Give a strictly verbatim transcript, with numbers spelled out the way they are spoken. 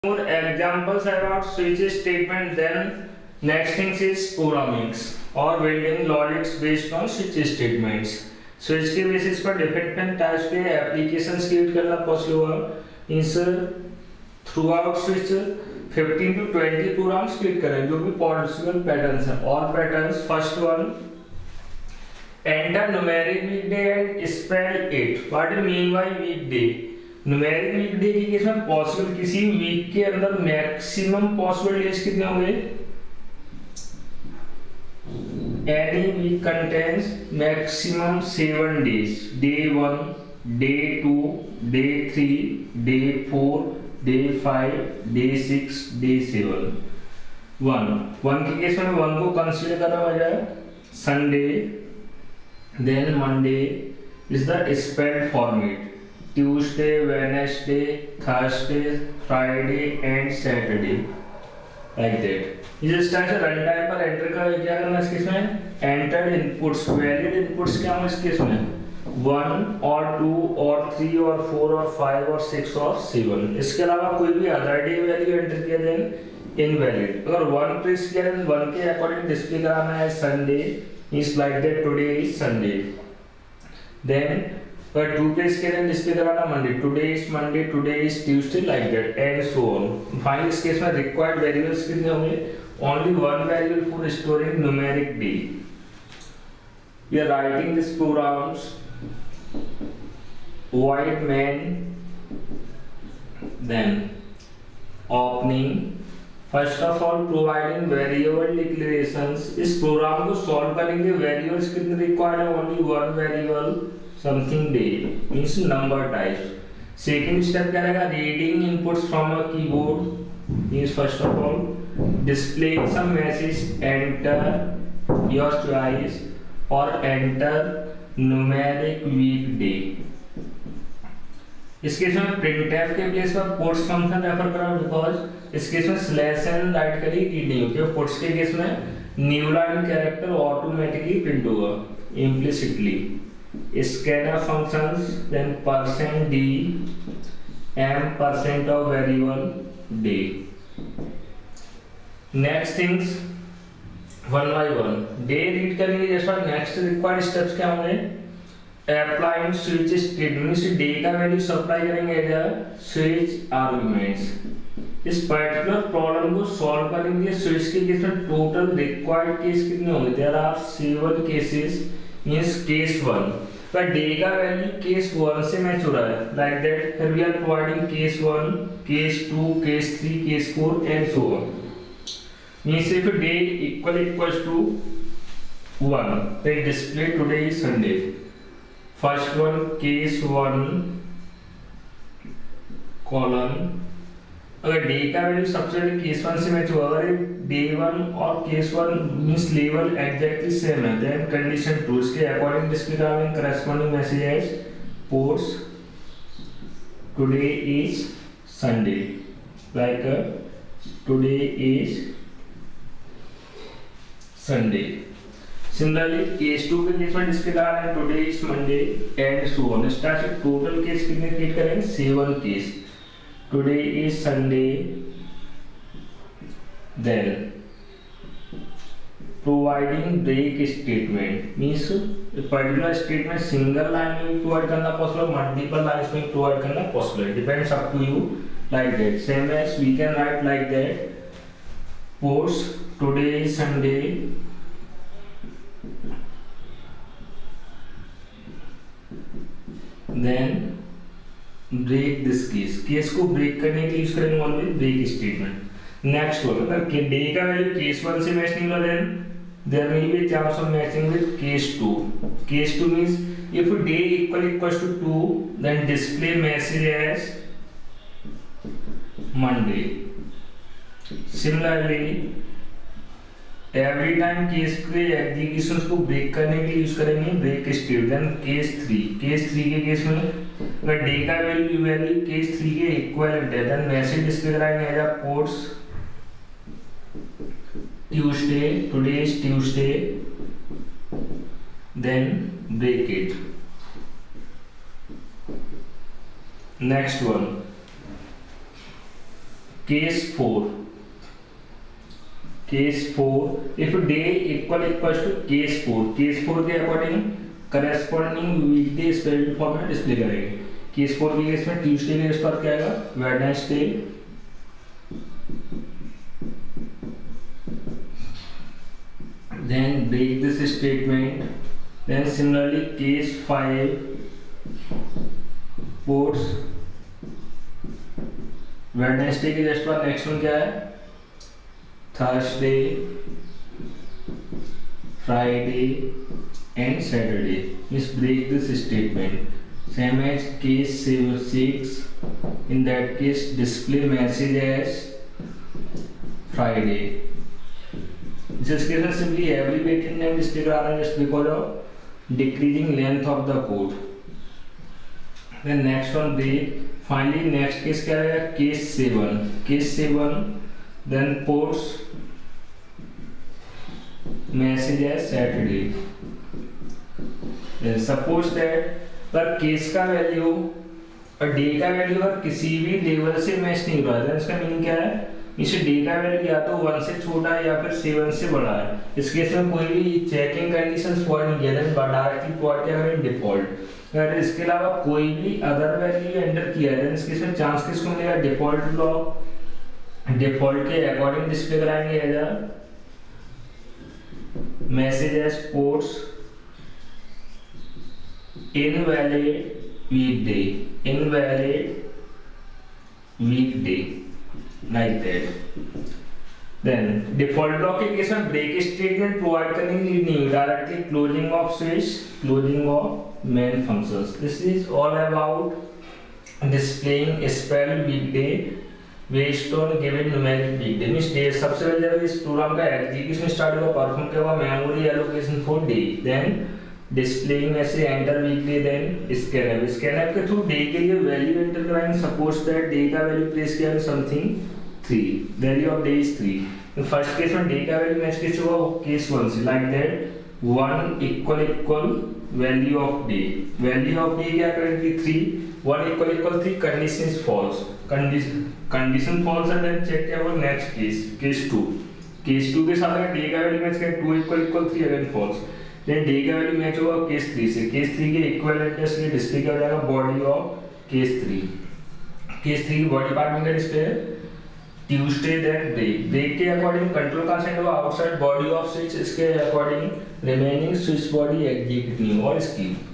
More examples about switch statement, then next thing is programmings or building logics based on switch statements. Switch के basis पर different types के applications create करना possible है। इस throughout switch fifteen to twenty programs create करें जो भी possible patterns हैं। और patterns first one enter numeric weekday and spell it. What do you mean by weekday? Numeric weekday के केस में पॉसिबल किसी वीक के अंदर मैक्सिमम पॉसिबल डेज कितने होंगे? Any week contains maximum seven days, day one, day two, day three, day four, day five, day six, day seven. One one के case में one को कंसीडर करना हो जाए Sunday, then Monday is the spelled format, Tuesday, Wednesday, Thursday, Friday and Saturday, like that. इस तरह से run time पर एंटर का क्या करना है इस केस में? एंटर्ड इनपुट्स, वैलिड इनपुट्स क्या होंगे इस केस में? वन और टू और थ्री और फोर और फाइव और सिक्स और सेवन। इसके अलावा कोई भी अदर डे वैल्यू एंटर किया देन इनवैलिड। अगर वन प्रेस किया देन वन के अकॉर्डिंग डिस्प्ले कराना है Sunday, is like that today is Sunday. Then पर टू प्लेस के लिए डिस्प्ले कराना Monday, today is Monday, today is Tuesday, like that and so on. Finally इस केस में रिक्वायर्ड वेरिएबल्स कितने होंगे? Only one variable for storing numeric day. We are writing this programs void main, then opening, first of all providing variable declarations. इस program को solve करने के variables कितने required है? Only one variable something day means number type. Second step क्या रहेगा? Reading inputs from a keyboard means first of all displaying some message, enter your choice or enter numeric weekday. इस case में printf के place पर puts function refer करा because इस case में slash n write करी रीड नहीं होगी। puts के केस में new line character automatically print होगा implicitly. Scanner functions, then percent d m percent of variable day. Next things one by one day read करेंगे। जैसा next required steps क्या होंगे? Applying switch statement से day का value supply करेंगे as a switch arguments। इस particular problem को solve करने के स्विच के केस में टोटल रिक्वायर्ड केस कितने होंगे? There are seven cases means case one पर डे का वैल्यू केस वन से मैच हो रहा है लाइक दैट। फिर we are providing case one, case two, case three, case four and so on. Means if day equal equals to one then display today is Sunday. First one case one colon, अगर day का value सबसे पहले case one से match हुआ, अगर day one और case one means level exactly same है then condition true इसके अकॉर्डिंग डिस्प्ले कराएंगे corresponding message as ports today is Sunday, like today is Sunday. Similarly case two के केस में display करा रहे हैं today is Monday and so on. इस तरह से टोटल केस कितने क्रिएट करेंगे? Seven case. Today is Sunday, then providing break statement means a particular statement single line में provide करना possible, multiple lines में provide करना possible, depends up to you like that. Same as we can write like that, post today is Sunday, then break this case, case को break करने के लिए use करेंगे always break statement. Next one अगर day का value case one से match नहीं हुआ then there will be chance of matching with case two. Case two means if day equal equals to two then display message as Monday. Similarly every time case के executions को break करने के लिए use करेंगे break statement. Then case three, case three के case में अगर day का वैल्यू वैल्यू केस थ्री के इक्विवेलेंट है देन मैसेज डिस्प्ले कराएंगे as a ports Tuesday, today is Tuesday, then break it. Next one case four, case four if day equal equal to case four, case four के according corresponding weekday spelled form में display करेंगे। Case four के case में Tuesday के case पर क्या आएगा, Wednesday, then break this statement, then similarly case five puts Wednesday के जस्ट बाद नेक्स्ट वन क्या है, Thursday, Friday and Saturday, means break this statement. Same as case six, in that case display message as Friday. This case is simply abbreviated name display करा रहे हैं just because of decreasing length of the code. Then next one break. Finally next case क्या रहेगा, case seven. Case seven then ports message as Saturday. Then suppose that पर case का value और day का value और किसी भी level से मैच नहीं हो रहा है, इसका मीनिंग क्या है, इसे डे का वैल्यू या तो वन से छोटा है या फिर सेवन से बड़ा है। इस केस में कोई भी चेकिंग कंडीशंस प्रोवाइड नहीं किया था, डायरेक्टली प्रोवाइड किया गया डिफॉल्ट। अगर इसके अलावा कोई भी अदर वैल्यू एंटर किया है इस केस में चांस किसको मिलेगा, डिफॉल्ट ब्लॉक, डिफॉल्ट के अकॉर्डिंग डिस्प्ले कराएंगे as message as ports invalid weekday, invalid weekday, like that. Then default block के केस में break statement provide करने की नीड नहीं, directly closing of switch, closing of main functions. This is all about displaying spelled weekday based on given numeric weekday. Means day सबसे पहले जब इस programme का एग्जीक्यूशन स्टार्ट होगा, परफॉर्म क्या होगा, memory allocation for day, then displaying ऐसे enter weekly, then scanner, scanner के थ्रू डे के लिए वैल्यू एंटर कराएंगे। सपोज दैट डे का वैल्यू प्लेस किया है something three, value of day is three. तो फर्स्ट केस में डे का वैल्यू मैच किससे हुआ, केस वन से, like that one equal equal value of day, value of day क्या करेंगे three, one equal equal three, condition is false, condition condition false है, then check किया वो next case, case two, case two के साथ अगर day का value match किया two equal equal three, again false, then day का वैल्यू मैच होगा केस थ्री से, केस थ्री के इक्विवेलेंट टेस्ट के डिस्प्ले किया जाएगा body of case three, case three की बॉडी पार्ट में क्या डिस्प्ले है, ट्यूसडे, देन ब्रेक, ब्रेक के अकॉर्डिंग कंट्रोल कहां से होगा, आउटसाइड बॉडी ऑफ स्विच, इसके अकॉर्डिंग रिमेनिंग स्विच बॉडी एग्जीक्यूट नहीं और स्कीप।